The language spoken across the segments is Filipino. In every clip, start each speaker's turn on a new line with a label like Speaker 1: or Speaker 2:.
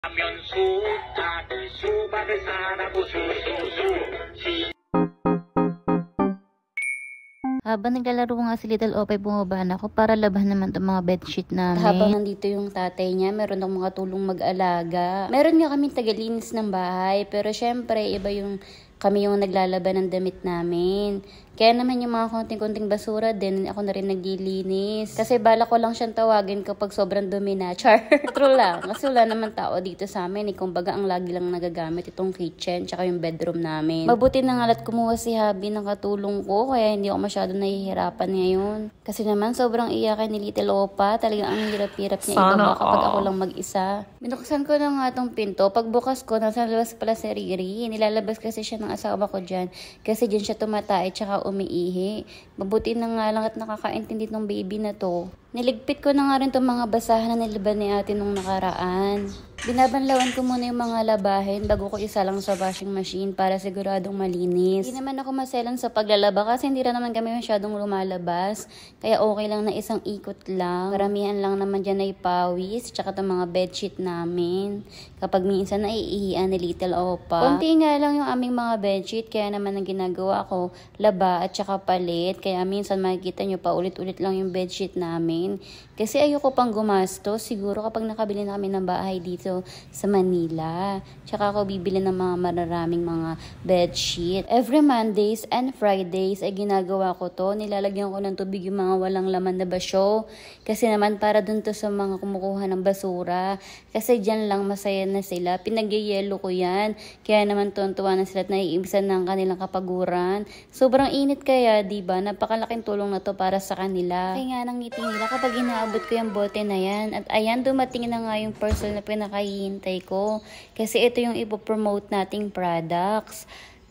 Speaker 1: 하면 수다기 수박을 사라고 수수수
Speaker 2: Habang naglalaro nga si Little Opay, bumaba na ako para labahan naman itong mga bedsheet namin. Habang nandito yung tatay niya, meron akong mga tulong mag-alaga. Meron nga kami tagalinis ng bahay, pero syempre, iba yung kami yung naglalaban ng damit namin. Kaya naman yung mga konting-konting basura din, ako na rin naglilinis. Kasi bala ko lang siyang tawagin kapag sobrang dumi na. Char. True lang. Kasi wala naman tao dito sa amin. Kumbaga ang lagi lang nagagamit itong kitchen, tsaka yung bedroom namin. Mabuti na nga't kumuha si Habi ng katulong ko, kaya hindi ako masyado nahihirapan ngayon. Kasi naman sobrang iyakin ni Little Opa. Talagang ang hirap-hirap niya ibaba kapag ako lang mag-isa. Binuksan ko na nga itong pinto. Pagbukas ko, nasa labas pala si Riri. Nilalabas kasi siya ng asawa ko dyan. Kasi dyan siya tumatay, tsaka umiihi. Mabuti na nga lang at nakakaintindi ng baby na to. Niligpit ko na nga rin itong mga basahan na niliban ni ate nung nakaraan. Binabanlawan ko muna yung mga labahin bago ko isa lang sa washing machine para siguradong malinis. Hindi naman ako maselan sa paglalaba kasi hindi rin naman kami masyadong lumalabas. Kaya okay lang na isang ikot lang. Karamihan lang naman dyan ay pawis tsaka itong mga bedsheet namin. Kapag minsan naiihian ni Little Opa. Konti nga lang yung aming mga bedsheet kaya naman ang ginagawa ko, laba at tsaka palit. Kaya minsan makikita nyo pa ulit-ulit lang yung bedsheet namin. Kasi ayoko pang gumastos siguro kapag nakabili na kami ng bahay dito sa Manila. Tsaka ako bibili ng mga mararaming mga bedsheet. Every Mondays and Fridays ay ginagawa ko to. Nilalagyan ko ng tubig yung mga walang laman na basyo. Kasi naman para dun to sa mga kumukuha ng basura. Kasi dyan lang masaya na sila. Pinag-yelo ko yan. Kaya naman tuwan-tuwa na sila at naiibisan ng kanilang kapaguran. Sobrang init kaya, diba? Napakalaking tulong na to para sa kanila. Kaya nga nang ngiti nila kapag inaabot ko yung bote na yan. At ayan, dumating na nga yung person na pinakahihintay ko. Kasi ito yung ipopromote nating products.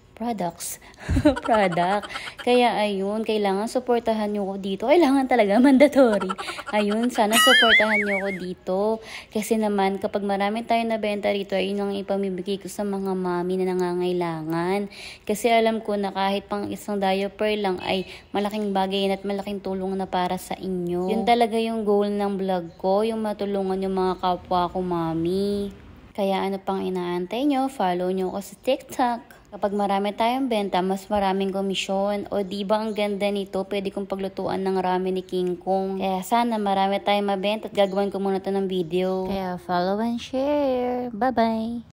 Speaker 2: Product. Kaya ayun, kailangan supportahan nyo ko dito. Kailangan talaga, mandatory. Ayun, sana supportahan nyo ko dito. Kasi naman, kapag marami tayong nabenta rito, ayun ang ipamibigay ko sa mga mami na nangangailangan. Kasi alam ko na kahit pang isang diaper lang ay malaking bagay at malaking tulong na para sa inyo. Yun talaga yung goal ng vlog ko, yung matulungan yung mga kapwa ko mami. Kaya ano pang inaantay nyo, follow nyo ko sa TikTok. Kapag marami tayong benta, mas maraming komisyon. O diba ang ganda nito, pwede kong paglutuan ng ramen ni King Kong. Kaya sana marami tayong mabenta at gagawin ko muna to ng video. Kaya follow and share. Bye-bye!